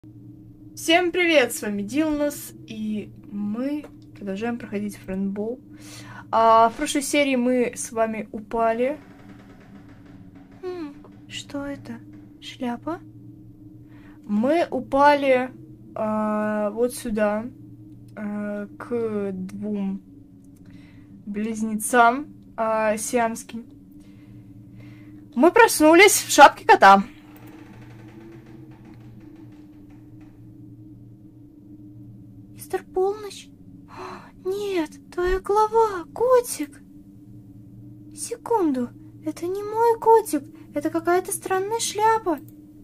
Всем привет, с вами Дилнос, и мы продолжаем проходить френдбол. В прошлой серии мы с вами упали. Что это? Шляпа? Мы упали вот сюда, к двум близнецам сиамским. Мы проснулись в шапке кота. Мистер Полночь? Нет, твоя голова, котик. Секунду, это не мой котик, это какая-то странная шляпа.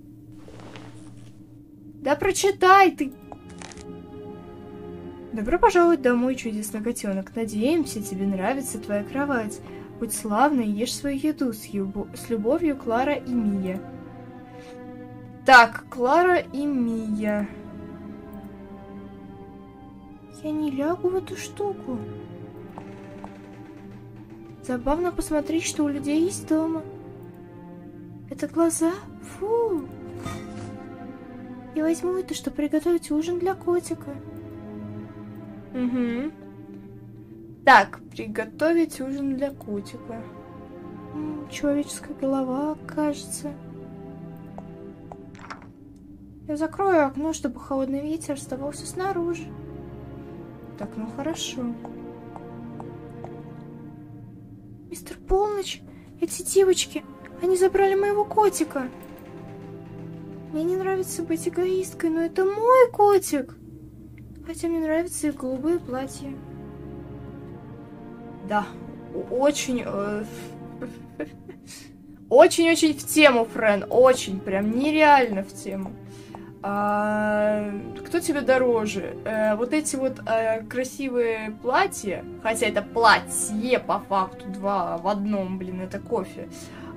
Да прочитай ты. Добро пожаловать домой, чудесный котенок. Надеемся, тебе нравится твоя кровать. Будь славной, ешь свою еду с любовью, Клара и Мия. Так, Клара и Мия. Я не лягу в эту штуку. Забавно посмотреть, что у людей есть дома. Это глаза? Фу. Я возьму это, чтобы приготовить ужин для котика. Угу. Так, приготовить ужин для котика. Человеческая голова, кажется. Я закрою окно, чтобы холодный ветер оставался снаружи. Так, ну хорошо. Мистер Полночь, эти девочки, они забрали моего котика. Мне не нравится быть эгоисткой, но это мой котик. Хотя мне нравятся их голубые платья. Да, очень... Очень-очень в тему, Френ. Очень, прям нереально в тему. Кто тебе дороже? Вот эти вот красивые платья, хотя это платье по факту, два в одном, блин, это кофе.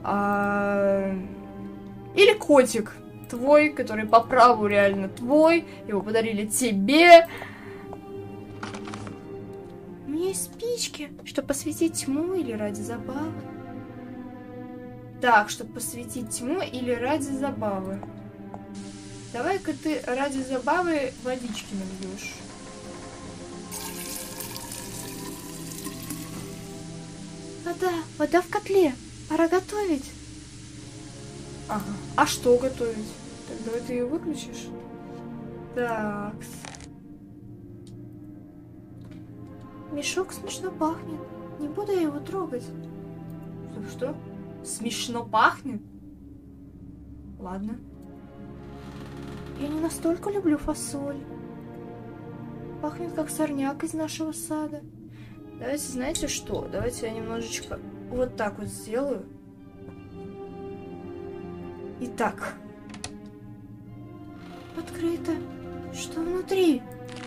Или котик твой, который по праву реально твой, его подарили тебе. У меня есть спички, чтобы посветить тьму или ради забавы. Так, чтобы посветить тьму или ради забавы. Давай-ка ты ради забавы водички нальешь. Вода в котле. Пора готовить. Ага. А что готовить? Так, давай ты ее выключишь. Так. Мешок смешно пахнет. Не буду я его трогать. Что? Смешно пахнет? Ладно. Я не настолько люблю фасоль. Пахнет как сорняк из нашего сада. Давайте, знаете что? Давайте я немножечко вот так вот сделаю. Итак. Открыто. Что внутри?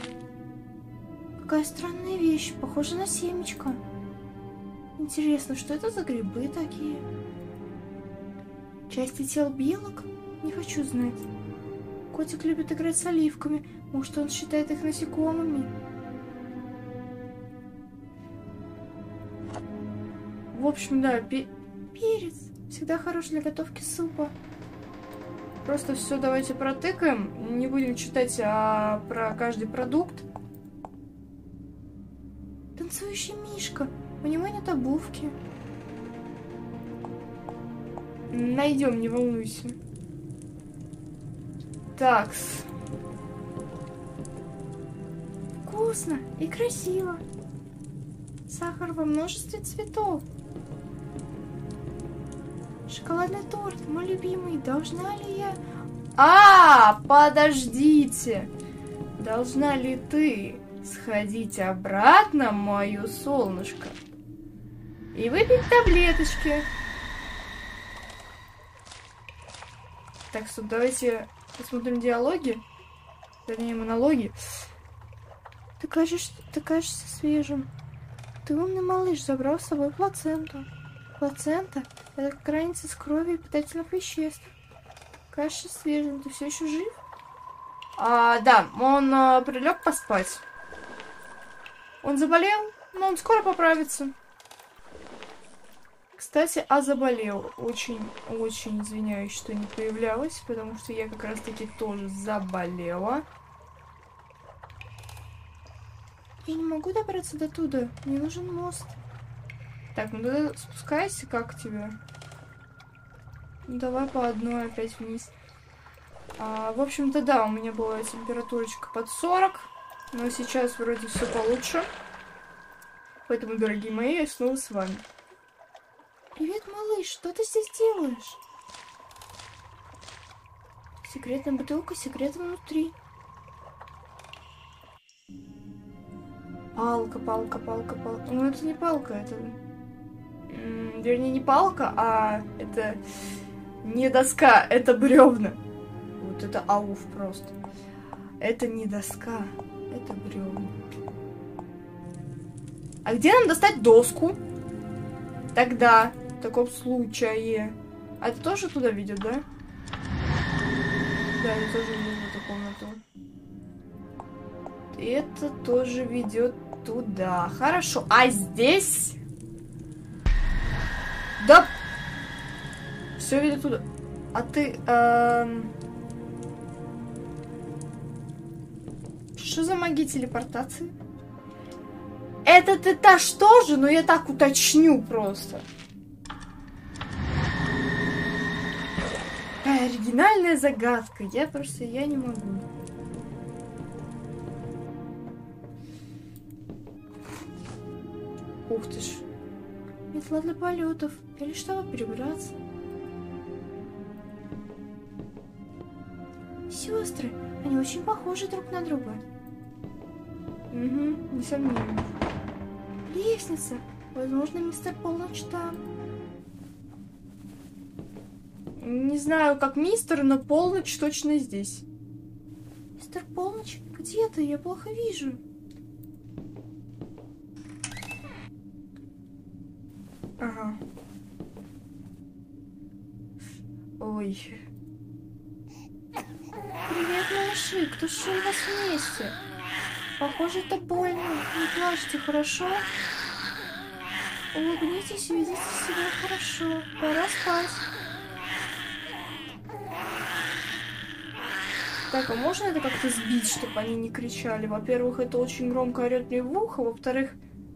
Какая странная вещь. Похожа на семечко. Интересно, что это за грибы такие? Части тел белок? Не хочу знать. Котик любит играть с оливками. Может, он считает их насекомыми? В общем, да, перец. Всегда хорош для готовки супа. Просто все давайте протыкаем. Не будем читать про каждый продукт. Танцующий мишка. У него нет обувки. Найдем, не волнуйся. Такс. Вкусно и красиво. Сахар во множестве цветов. Шоколадный торт, мой любимый. Должна ли я... Подождите. Должна ли ты сходить обратно, мое солнышко, и выпить таблеточки? Так, стоп, давайте посмотрим диалоги. Вернее, монологи. Ты кажешься свежим. Ты умный малыш, забрал с собой плаценту. Плацента — это как граница с крови и питательных веществ. Кажешься свежим. Ты все еще жив? Да, он прилег поспать. Он заболел, но он скоро поправится. Кстати, а заболел. Очень извиняюсь, что не появлялась, потому что я как раз-таки тоже заболела. Я не могу добраться до туда. Мне нужен мост. Так, ну тогда спускайся, как тебе? Ну, давай по одной опять вниз. В общем-то, да, у меня была температурочка под 40. Но сейчас вроде все получше. Поэтому, дорогие мои, я снова с вами. Привет, малыш, что ты здесь делаешь? Секретная бутылка, секрет внутри. Палка. Ну, это не палка, это... Вернее, не палка, а это не доска, это бревна. Вот это ауф просто. Это не доска, это бревна. А где нам достать доску? Тогда, в таком случае. А это тоже туда ведет, да? Да, это тоже ведет в эту комнату. Это тоже ведет туда. Хорошо. А здесь? Да. Все ведет туда. А ты... Что за магия телепортации? Этот этаж тоже, но я так уточню просто. Оригинальная загадка. Я не могу. Ух ты ж. Метла для полетов. Или чтобы перебраться. Сестры, они очень похожи друг на друга. Угу, несомненно. Лестница. Возможно, мистер Полночь там. Не знаю, как мистер, но Полночь точно здесь. Мистер Полночь, где ты? Я плохо вижу. Ага. Ой. Привет, малыши. Кто же у нас вместе? Похоже, это больно. Не плачьте, хорошо? Улыбнитесь и ведите себя хорошо. Пора спать. Так, а можно это как-то сбить, чтобы они не кричали? Во-первых, это очень громко орёт мне в ухо. Во-вторых,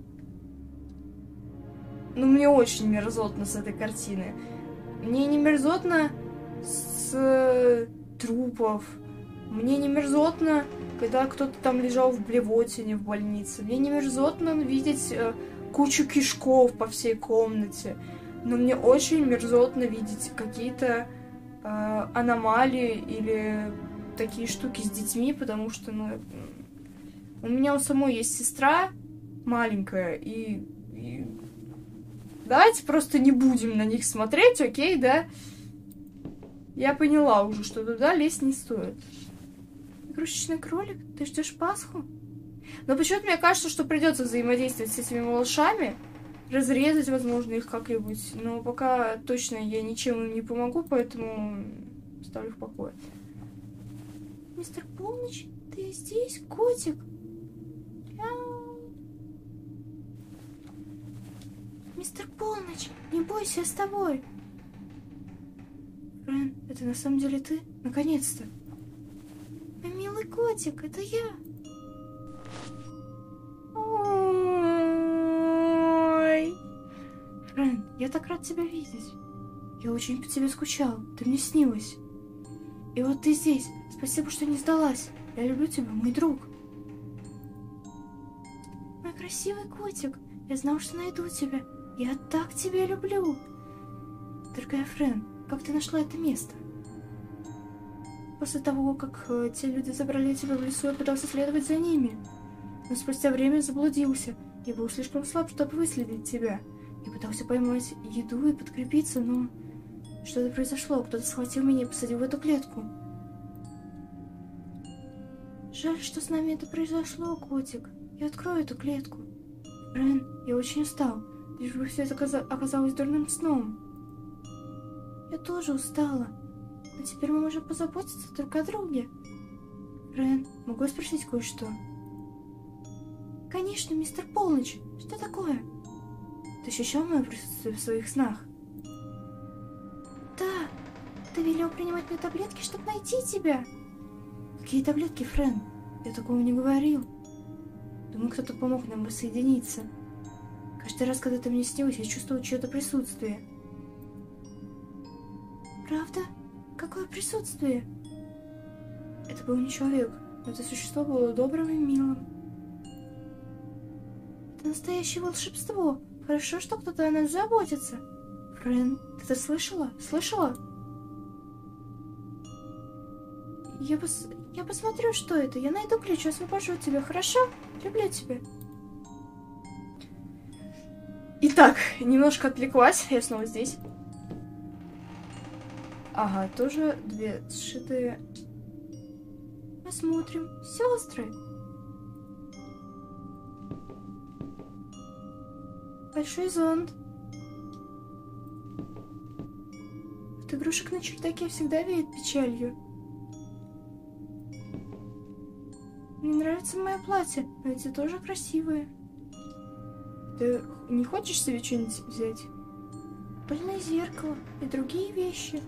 ну, мне очень мерзотно с этой картины. Мне не мерзотно с трупов. Мне не мерзотно, когда кто-то там лежал в блевотине в больнице. Мне не мерзотно видеть кучу кишков по всей комнате. Но мне очень мерзотно видеть какие-то аномалии или такие штуки с детьми, потому что, ну, у меня у самой есть сестра маленькая, и давайте просто не будем на них смотреть, окей, да? Я поняла уже, что туда лезть не стоит. Игрушечный кролик, ты ждешь Пасху? Но почему-то мне кажется, что придется взаимодействовать с этими малышами, разрезать, возможно, их как-нибудь. Но пока точно я ничем им не помогу, поэтому оставлю в покое. Мистер Полночь, ты здесь, котик? Мистер Полночь, не бойся, я с тобой. Фрэн, это на самом деле ты? Наконец-то. Мой милый котик, это я. Ой. Фрэн, я так рад тебя видеть. Я очень по тебе скучал, ты мне снилась. И вот ты здесь. Спасибо, что не сдалась. Я люблю тебя, мой друг. Мой красивый котик, я знал, что найду тебя. Я так тебя люблю. Дорогая Фрэн, как ты нашла это место? После того, как те люди забрали тебя в лесу, я пытался следовать за ними. Но спустя время заблудился. Я был слишком слаб, чтобы выследить тебя. Я пытался поймать еду и подкрепиться, но... Что-то произошло. Кто-то схватил меня и посадил в эту клетку. Жаль, что с нами это произошло, котик. Я открою эту клетку. Фрэн, я очень устал. Лишь бы все это оказалось дурным сном. Я тоже устала. Но теперь мы можем позаботиться друг о друге. Фрэн, могу я спросить кое-что? Конечно, мистер Полночь. Что такое? Ты ощущал мое присутствие в своих снах? велел принимать мне таблетки, чтобы найти тебя. Какие таблетки, Френ? Я такого не говорил. Думаю, кто-то помог нам воссоединиться. Каждый раз, когда ты мне снилась, я чувствовала чье-то присутствие. Правда? Какое присутствие? Это был не человек. Это существо было добрым и милым. Это настоящее волшебство. Хорошо, что кто-то о нас заботится. Френ, ты это слышала? Слышала? Я посмотрю, что это. Я найду ключ, освобожу тебя, хорошо? Люблю тебя. Итак, немножко отвлеклась. Я снова здесь. Ага, тоже две сшитые. Посмотрим. Сестры. Большой зонт. От игрушек на чердаке всегда веет печалью. Мне нравится мое платье, но эти тоже красивые. Ты не хочешь себе что-нибудь взять? Пыльное зеркало и другие вещи.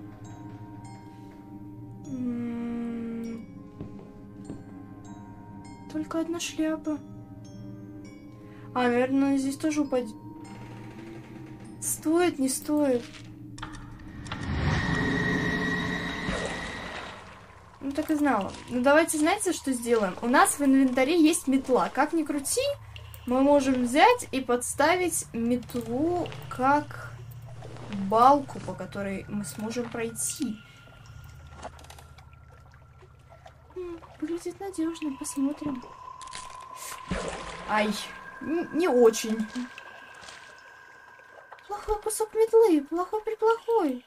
Только одна шляпа. А, наверное, здесь тоже упадет. Стоит, не стоит. Ну, так и знала. Ну, давайте, знаете, что сделаем? У нас в инвентаре есть метла. Как ни крути, мы можем взять и подставить метлу как балку, по которой мы сможем пройти. Выглядит надежно, посмотрим. Ай, не очень. Плохой кусок метлы, плохой-преплохой.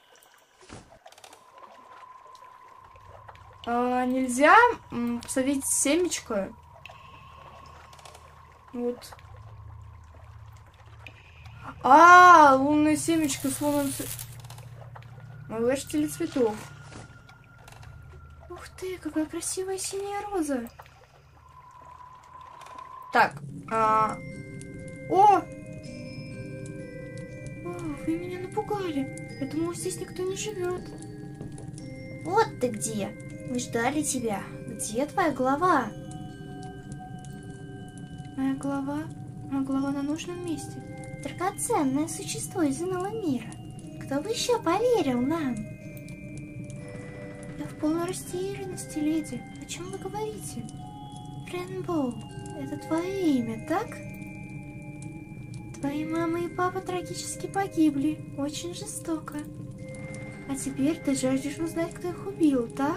Нельзя посадить семечко. Вот. Лунное семечко с лунным... Малышители цветов. Ух ты, какая красивая синяя роза. Так. О, вы меня напугали. Я думала, здесь никто не живет. Вот ты где. Мы ждали тебя. Где твоя голова? Моя голова? Моя голова на нужном месте. Драгоценное существо из иного мира. Кто бы еще поверил нам? Я в полной растерянности, леди. О чем вы говорите? Рейнбоу, это твое имя, так? Твои мама и папа трагически погибли. Очень жестоко. А теперь ты жаждешь узнать, кто их убил, так?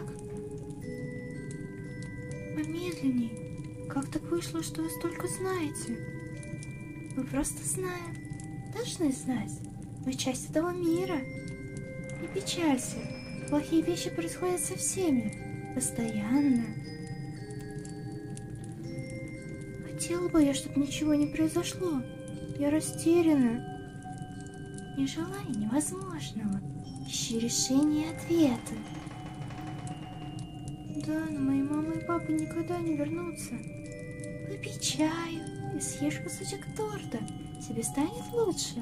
Помедленней. Как так вышло, что вы столько знаете? Мы просто знаем. Должны знать. Мы часть этого мира. Не печалься. Плохие вещи происходят со всеми. Постоянно. Хотела бы я, чтобы ничего не произошло. Я растеряна. Не желай невозможного. Ищи решение и ответы. Да, но мои мама и папа никогда не вернутся. Выпей чаю и съешь кусочек торта. Тебе станет лучше.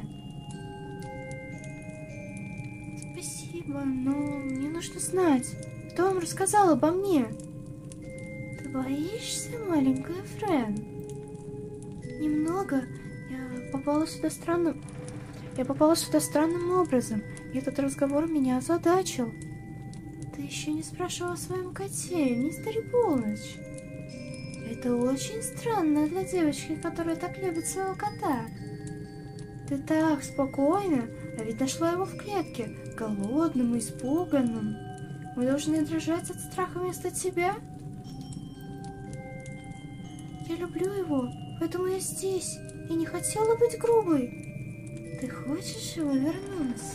Спасибо, но мне нужно знать, кто вам рассказал обо мне. Ты боишься, маленькая Френ? Немного. Я попала сюда странным образом, и этот разговор меня озадачил. Ты еще не спрашивала о своем коте, мистере Полночь. Это очень странно для девочки, которая так любит своего кота. Ты так спокойна, а ведь нашла его в клетке, голодным и испуганным. Мы должны дрожать от страха вместо тебя? Я люблю его, поэтому я здесь. Я не хотела быть грубой. Ты хочешь его вернуть?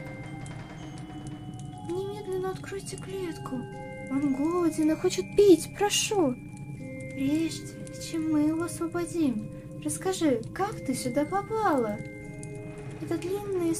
Немедленно откройте клетку. Он голоден и хочет пить, прошу. Прежде чем мы его освободим, расскажи, как ты сюда попала? Это длинная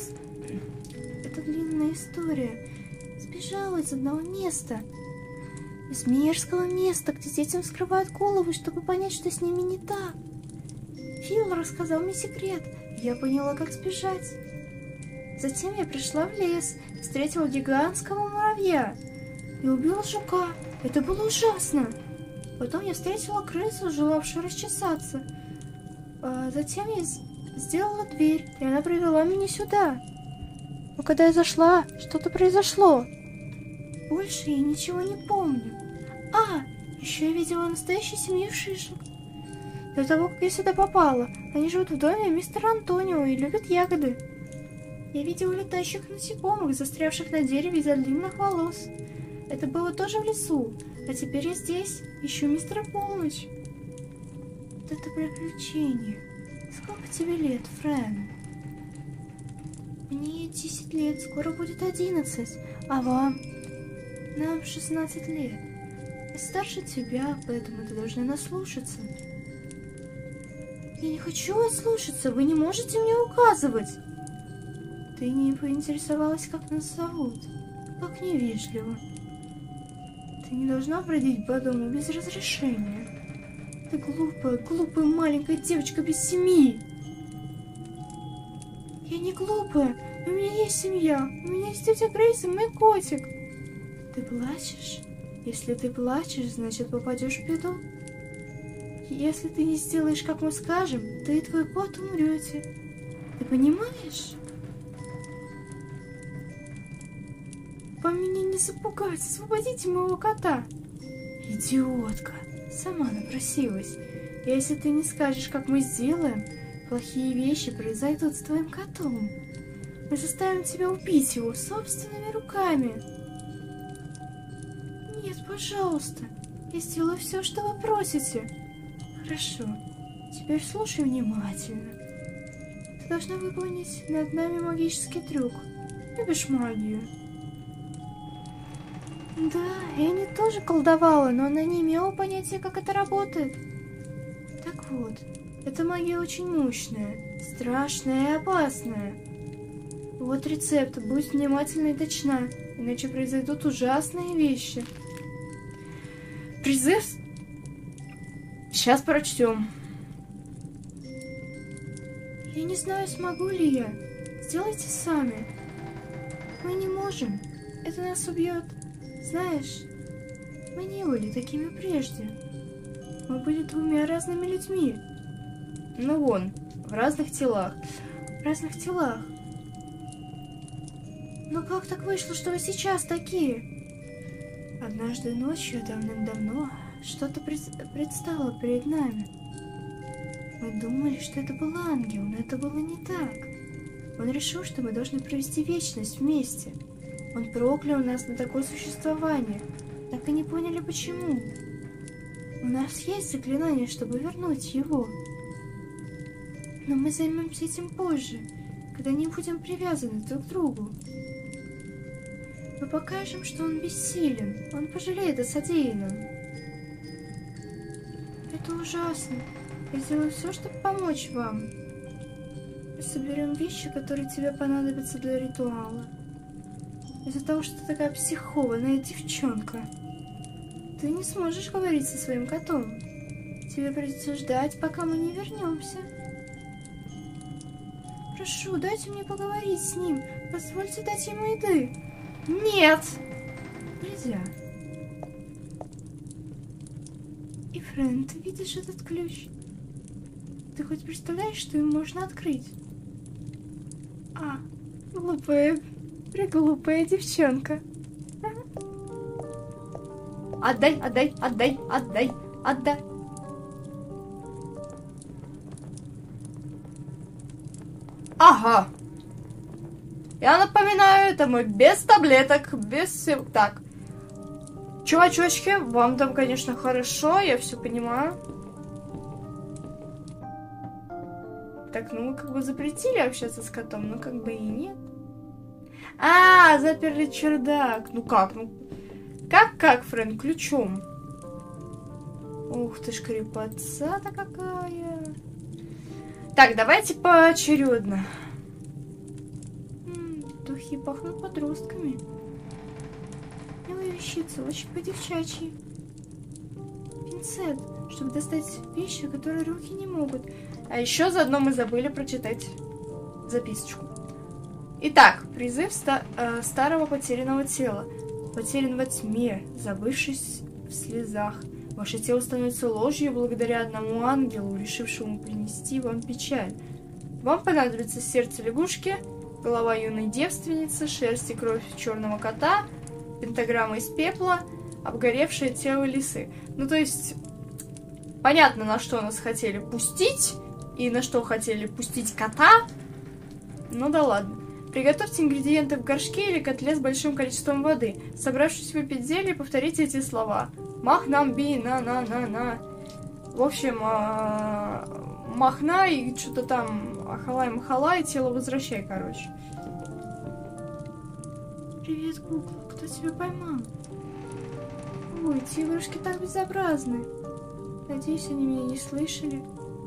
история. Сбежала из одного места. Из мерзкого места, где детям вскрывают головы, чтобы понять, что с ними не так. Фил рассказал мне секрет, и я поняла, как сбежать. Затем я пришла в лес, встретила гигантского муравья и убила жука. Это было ужасно. Потом я встретила крысу, желавшую расчесаться. Затем я сделала дверь, и она привела меня сюда. Но когда я зашла, что-то произошло. Больше я ничего не помню. Еще я видела настоящую семью шишек. До того, как я сюда попала, они живут в доме мистера Антонио и любят ягоды. Я видела летающих насекомых, застрявших на дереве из-за длинных волос. Это было тоже в лесу, а теперь я здесь, ищу мистера Полночь. Вот это приключение. Сколько тебе лет, Фрэн? Мне 10 лет, скоро будет 11, а вам? Нам 16 лет. Я старше тебя, поэтому ты должна нас слушаться. Я не хочу вас слушаться, вы не можете мне указывать. Ты не поинтересовалась, как нас зовут. Как невежливо. Ты не должна бродить по дому без разрешения. Ты глупая маленькая девочка без семьи. Я не глупая, у меня есть семья. У меня есть тетя Грейс и мой котик. Ты плачешь? Если ты плачешь, значит попадешь в беду. Если ты не сделаешь, как мы скажем, ты и твой кот умрете. Ты понимаешь? Вам меня не запугать, освободите моего кота. Идиотка, сама напросилась. Если ты не скажешь, как мы сделаем, плохие вещи произойдут с твоим котом. Мы заставим тебя убить его собственными руками. Нет, пожалуйста, я сделаю все, что вы просите. Хорошо, теперь слушай внимательно. Ты должна выполнить над нами магический трюк. Любишь магию? Да, Энни тоже колдовала, но она не имела понятия, как это работает. Так вот, эта магия очень мощная, страшная и опасная. Вот рецепт, будь внимательна и точна, иначе произойдут ужасные вещи. Призыв... Сейчас прочтем. Я не знаю, смогу ли я. Сделайте сами. Мы не можем. Это нас убьет. Знаешь, мы не были такими прежде. Мы были двумя разными людьми. Ну вон, в разных телах. В разных телах. Но как так вышло, что вы сейчас такие? Однажды ночью, давным-давно, что-то предстало перед нами. Мы думали, что это был ангел, но это было не так. Он решил, что мы должны провести вечность вместе. Он проклял нас на такое существование. Так и не поняли, почему. У нас есть заклинание, чтобы вернуть его. Но мы займемся этим позже, когда не будем привязаны друг к другу. Мы покажем, что он бессилен. Он пожалеет о содеянном. Это ужасно. Я сделаю все, чтобы помочь вам. Мы соберем вещи, которые тебе понадобятся для ритуала. Из-за того, что ты такая психованная девчонка, ты не сможешь говорить со своим котом. Тебе придется ждать, пока мы не вернемся. Прошу, дайте мне поговорить с ним. Позвольте дать ему еды. Нет! Нельзя. И, Фрэн, ты видишь этот ключ? Ты хоть представляешь, что им можно открыть? Глупая, приглупая девчонка. Отдай, отдай, отдай, отдай, отдай. Ага. Я напоминаю, это мы без таблеток, без всего. Так. Чувачочки, вам там, конечно, хорошо, я все понимаю. Так, ну мы как бы запретили общаться с котом, но как бы и нет. Заперли чердак. Ну как, Как, Фрэн, ключом? Ух ты ж, крепотца-то какая. Так, давайте поочередно. Духи пахнут подростками. Милая вещица, очень по-девчачьи. Пинцет, чтобы достать вещи, которые руки не могут. А еще заодно мы забыли прочитать записочку. Итак, призыв старого потерянного тела. Потерян во тьме, забывшись в слезах. Ваше тело становится ложью благодаря одному ангелу, решившему принести вам печаль. Вам понадобится сердце лягушки, голова юной девственницы, шерсть и кровь черного кота, пентаграмма из пепла, обгоревшее тело лисы. Ну, то есть, понятно, на что нас хотели пустить, и на что хотели пустить кота. Ну да ладно. Приготовьте ингредиенты в горшке или котле с большим количеством воды. Собравшись выпить зелье, повторите эти слова. Мах нам би, на. В общем, махна и что-то там ахалай-махалай, тело возвращай, короче. Привет, кукла. Кто тебя поймал? Ой, эти игрушки так безобразны. Надеюсь, они меня не слышали.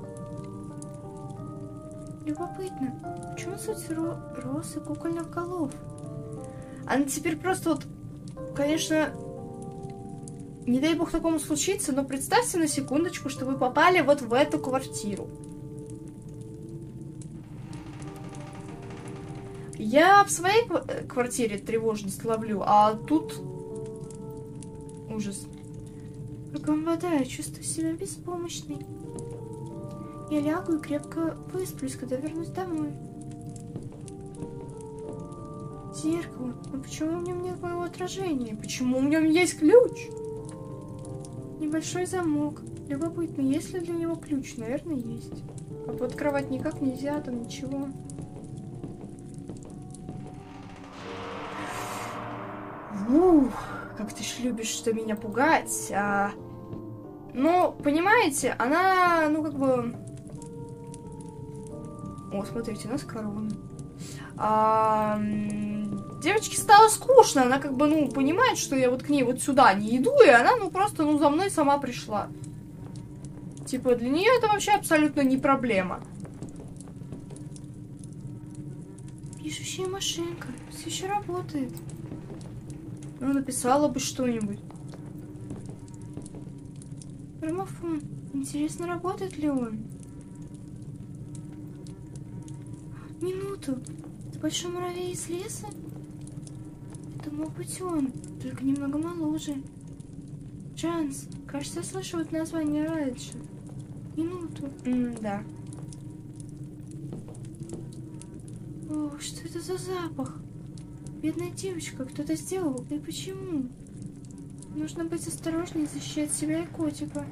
Любопытно, в чем суть роз и кукольных голов? Она теперь просто вот, конечно, не дай бог такому случиться, но представьте на секундочку, что вы попали вот в эту квартиру. Я в своей квартире тревожность ловлю, а тут ужас. Кругом вода, я чувствую себя беспомощной. Я лягу и крепко высплюсь, когда вернусь домой. Зеркало. Но почему в нем нет моего отражения? Почему в нем есть ключ? Небольшой замок. Любопытно, есть ли для него ключ? Наверное, есть. А пооткрывать никак нельзя, там ничего. Ух, как ты ж любишь, что меня пугать. Ну, понимаете, она, ну, как бы... О, смотрите, у нас корона. Девочке стало скучно, она как бы, ну, понимает, что я вот к ней вот сюда не иду, и она, ну, просто, ну, за мной сама пришла. Типа, для нее это вообще абсолютно не проблема. Пишущая машинка. Все еще работает. Ну, написала бы что-нибудь. Граммофон. Интересно, работает ли он? Минуту. Это большой муравей из леса? Это мог быть он, только немного моложе. Джанс. Кажется, я слышала это название раньше. Минуту. Да. О, что это за запах? Бедная девочка, кто-то сделал. И почему? Нужно быть осторожнее и защищать себя и котика.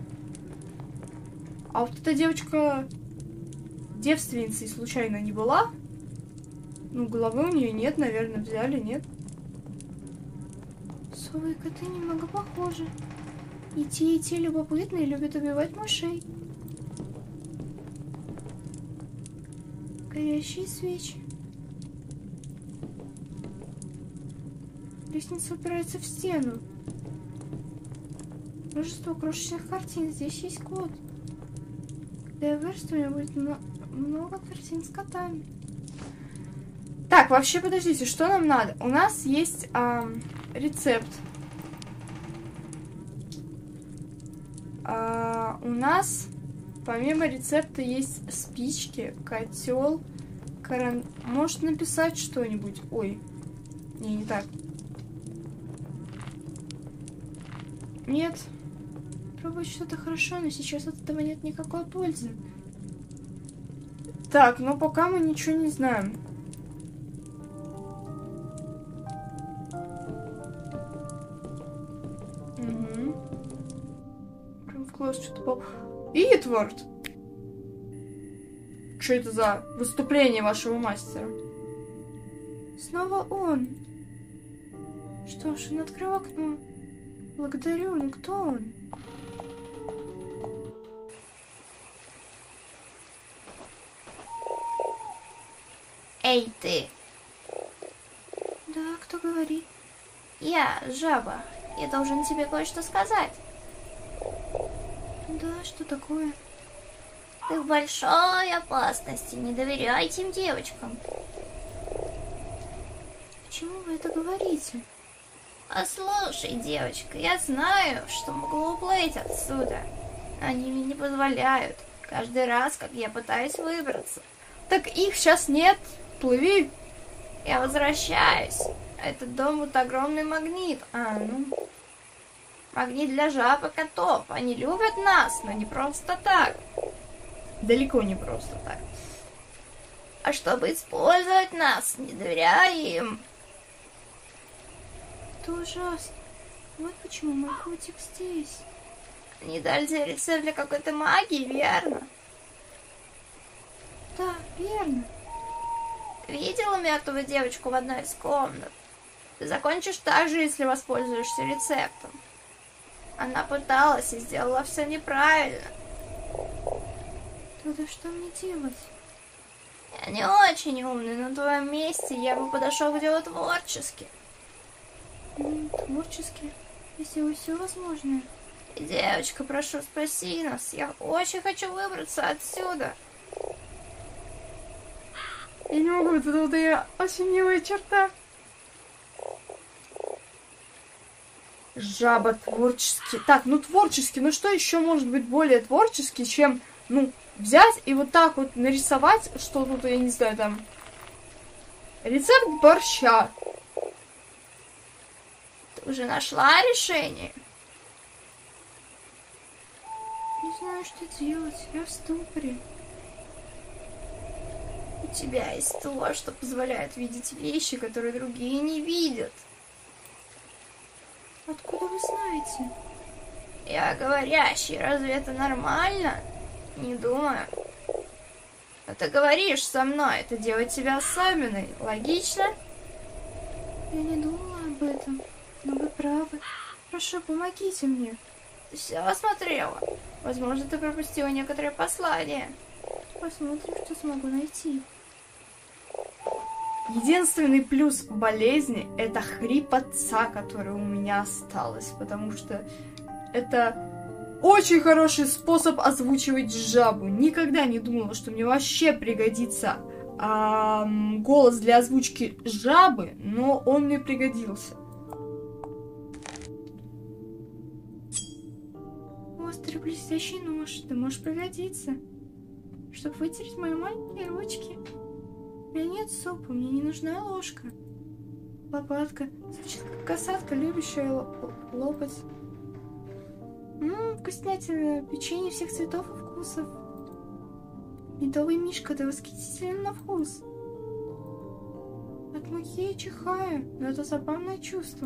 А вот эта девочка девственницей случайно не была? Ну, головы у нее нет, наверное, взяли, нет? Совы и коты немного похожи. И те любопытные любят убивать мышей. Горящие свечи. Лестница упирается в стену. Множество крошечных картин. Здесь есть кот. Когда я вырасту, у меня будет много картин с котами. Так, вообще, подождите, что нам надо? У нас есть рецепт. У нас, помимо рецепта, есть спички, котел, Может написать что-нибудь? Ой, не так. Нет. Пробовать что-то хорошо, но сейчас от этого нет никакой пользы. Так, но пока мы ничего не знаем. Угу. Прям в класс что-то попал. Итвард! Что это за выступление вашего мастера? Снова он. Что ж, он открыл окно. Благодарю, но кто он? Эй, ты! Да, кто говорит? Я, жаба. Я должен тебе кое-что сказать. Да, что такое? Ты в большой опасности. Не доверяй этим девочкам. Почему вы это говорите? Послушай, девочка, я знаю, что могу уплыть отсюда. Они мне не позволяют. Каждый раз, как я пытаюсь выбраться. Так их сейчас нет. Плыви. Я возвращаюсь. Этот дом вот огромный магнит. Магнит для жаб и котов. Они любят нас, но не просто так. Далеко не просто так. А чтобы использовать нас, не доверяя им. Это ужасно. Вот почему мой котик здесь. Они дали тебе рецепт для какой-то магии, верно? Да, верно. Ты видела мертвую девочку в одной из комнат? Ты закончишь так же, если воспользуешься рецептом. Она пыталась и сделала все неправильно. Тогда что мне делать? Я не очень умный, но на твоем месте я бы подошел к делу творчески. Творчески? Я сделаю все возможное. И, девочка, прошу, спаси нас. Я очень хочу выбраться отсюда. Я не могу, это вот ее очень милая черта. Жаба творческий. Так, ну творческий, ну что еще может быть более творческий, чем, взять и вот так вот нарисовать, что тут, я не знаю, там, рецепт борща. Ты уже нашла решение? Не знаю, что делать. Я в ступоре. У тебя есть то, что позволяет видеть вещи, которые другие не видят. Откуда вы знаете? Я говорящий, разве это нормально? Не думаю. Но ты говоришь со мной, это делает тебя особенной. Логично? Я не думала об этом, но вы правы. Прошу, помогите мне. Ты все осмотрела? Возможно, ты пропустила некоторые послания. Посмотрим, что смогу найти. Единственный плюс болезни — это хрипотца, которая у меня осталась, потому что это очень хороший способ озвучивать жабу. Никогда не думала, что мне вообще пригодится голос для озвучки жабы, но он мне пригодился. Острый блестящий нож. Ты можешь пригодиться, чтобы вытереть мои маленькие ручки. У меня нет супа, мне не нужна ложка. Лопатка. Звучит как касатка, любящая лопать. Вкуснятина. Печенье всех цветов и вкусов. Медовый мишка, да восхитителен на вкус. От муки я чихаю, но это забавное чувство.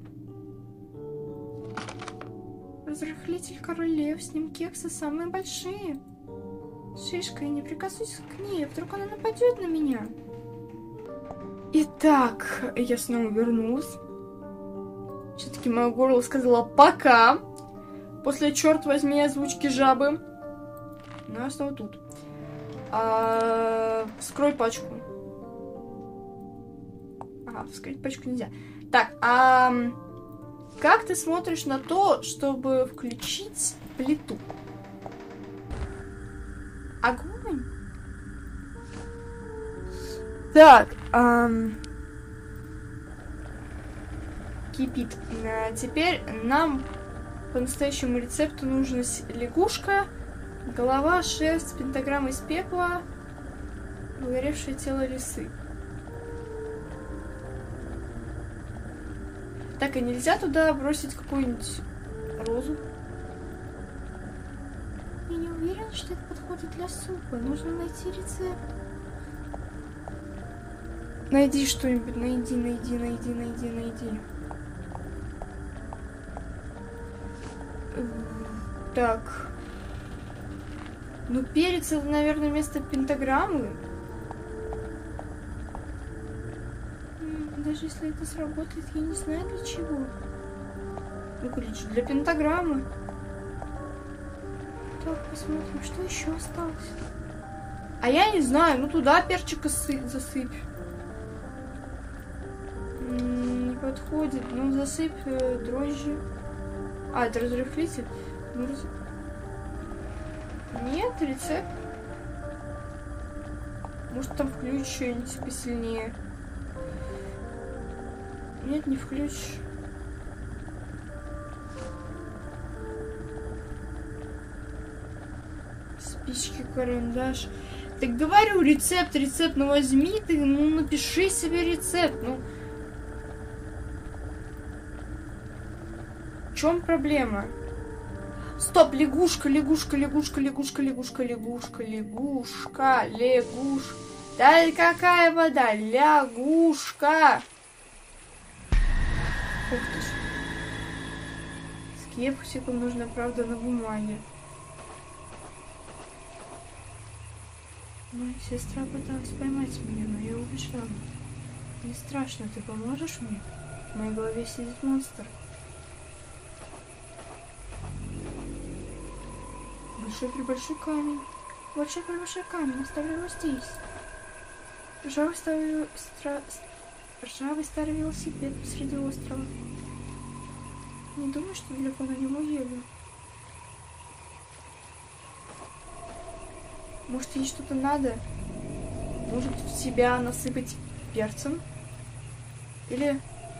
Разрыхлитель королев, с ним кексы самые большие. Шишка, я не прикасуюсь к ней, вдруг она нападет на меня. Итак, я снова вернулась. Все-таки мое горло сказала пока. После, черт возьми, озвучки жабы. Но я снова тут. Вскрой пачку. Ага, вскрыть пачку нельзя. Так, как ты смотришь на то, чтобы включить плиту? Огонь? Так, кипит. Теперь нам по настоящему рецепту нужна лягушка, голова, шерсть, пентаграмма из пепла, выгоревшее тело лисы. Так, а нельзя туда бросить какую-нибудь розу? Я не уверена, что это подходит для супа. Нужно найти рецепт. Найди что-нибудь, найди. Так. Ну, перец это, наверное, вместо пентаграммы. Даже если это сработает, я не знаю для чего. Ну, ключ для пентаграммы. Так, посмотрим, что еще осталось. А я не знаю, ну туда перчика засыпь. Не подходит. Ну, засыпь дрожжи. А, это разрыхлитель. Ну, Нет, рецепт. Может, там включ что-нибудь посильнее. Нет, не включ. Спички, карандаш. Так говорю, рецепт, ну возьми ты, ну напиши себе рецепт, ну. В чем проблема? Стоп, лягушка. Да какая вода? Лягушка. Ух ты ж. Скептикам нужна правда на бумаге. Моя сестра пыталась поймать меня, но я убежала. Не страшно, ты поможешь мне? В моей голове сидит монстр. Большой камень. Большой камень. Оставлю его здесь. Ржавый старый велосипед посреди острова. Не думаю, что далеко на нем уеду. Может, ей что-то надо? Может, в себя насыпать перцем? Или...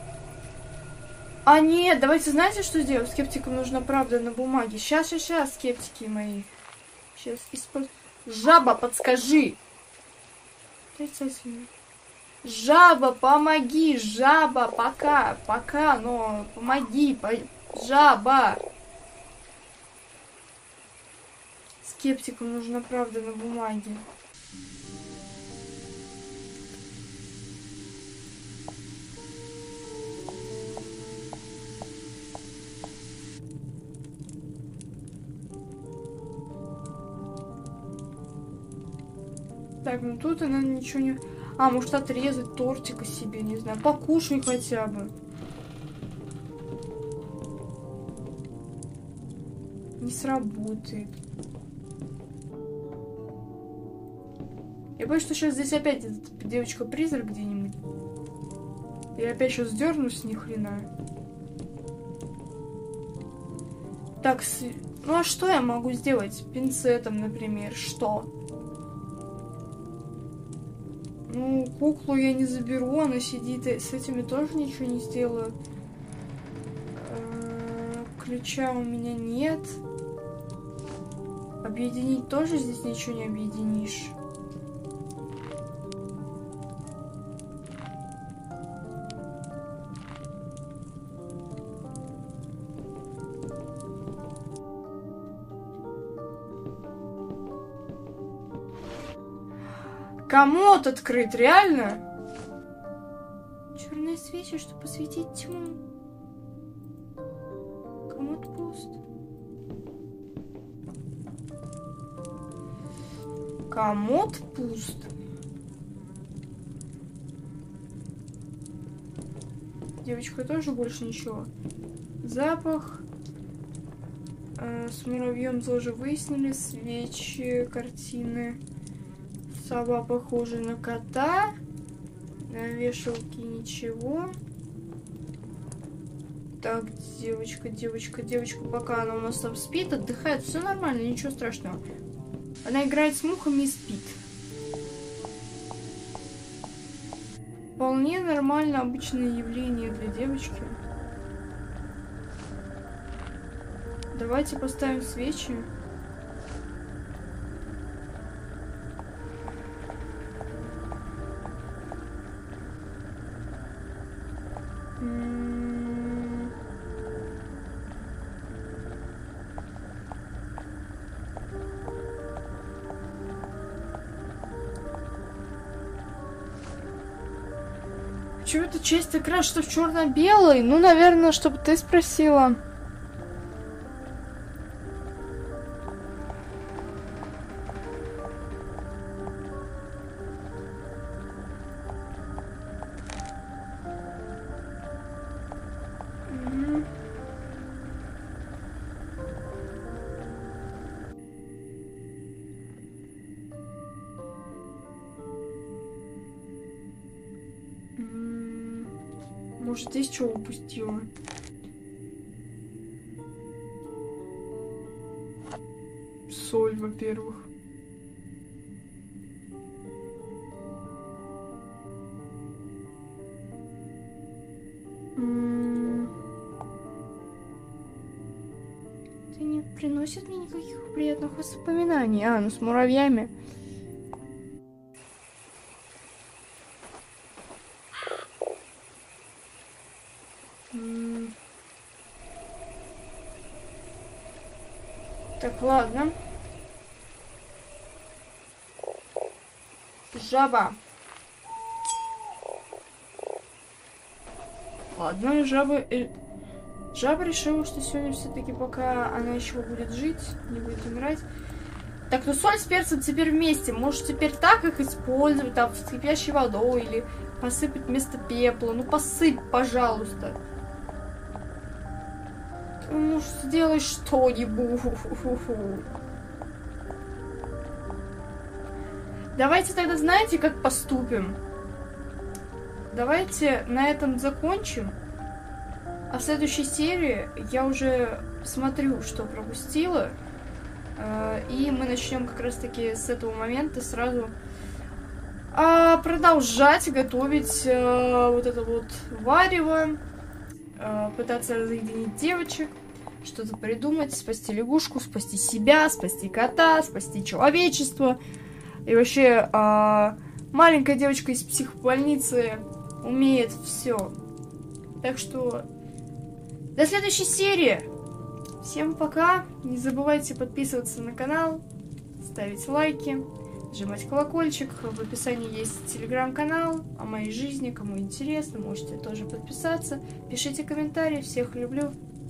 А, нет, давайте, знаете, что сделаем? Скептикам нужна правда на бумаге. Сейчас, скептики мои. Сейчас использую. Жаба, подскажи! Отрицательно. Жаба, помоги! Жаба, пока, но помоги! Жаба! Скептикам нужна правда на бумаге. Так, ну тут она ничего не... А, может отрезать тортика себе, не знаю. Покушай хотя бы. Не сработает. Я боюсь, что сейчас здесь опять девочка-призрак где-нибудь. Я опять сейчас дернусь ни хрена. Так, ну а что я могу сделать? Пинцетом, например, что? Ну, куклу я не заберу, она сидит, и с этими тоже ничего не сделаю. Ключа у меня нет. Объединить тоже здесь ничего не объединишь. Комод открыт, реально? Черные свечи, чтобы осветить тьму. Комод пуст. Комод пуст. Девочка тоже больше ничего. Запах. С муравьем тоже выяснили. Свечи, картины. Сова похожа на кота. На вешалке ничего. Так, девочка, пока она у нас там спит, отдыхает, все нормально, ничего страшного. Она играет с мухами и спит. Вполне нормально, обычное явление для девочки. Давайте поставим свечи. Почему-то часть экрана, что в черно-белый? Ну, наверное, чтобы ты спросила. Может, здесь что упустила? Соль, во-первых. Это не приносит мне никаких приятных воспоминаний. А, ну с муравьями. Так, ладно. Жаба. Ладно, жаба решила, что сегодня все-таки, пока она еще будет жить, не будет умирать. Так, ну соль с перцем теперь вместе. Может, теперь так их использовать, там, с кипящей водой, или посыпать вместо пепла. Ну, посыпь, пожалуйста. Ну, сделай что-нибудь. Давайте тогда, знаете, как поступим? Давайте на этом закончим. А в следующей серии я уже посмотрю, что пропустила. И мы начнем как раз-таки с этого момента сразу продолжать готовить вот это вот варево. Пытаться разъединить девочек. Что-то придумать, спасти лягушку, спасти себя, спасти кота, спасти человечество. И вообще, маленькая девочка из психбольницы умеет все. Так что, до следующей серии. Всем пока. Не забывайте подписываться на канал, ставить лайки, нажимать колокольчик. В описании есть телеграм-канал о моей жизни. Кому интересно, можете тоже подписаться. Пишите комментарии. Всех люблю.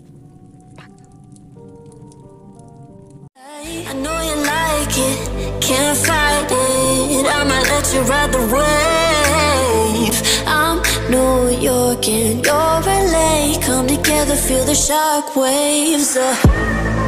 I know you like it, can't fight it. I might let you ride the wave. I'm New York and you're LA. Come together, feel the shock waves.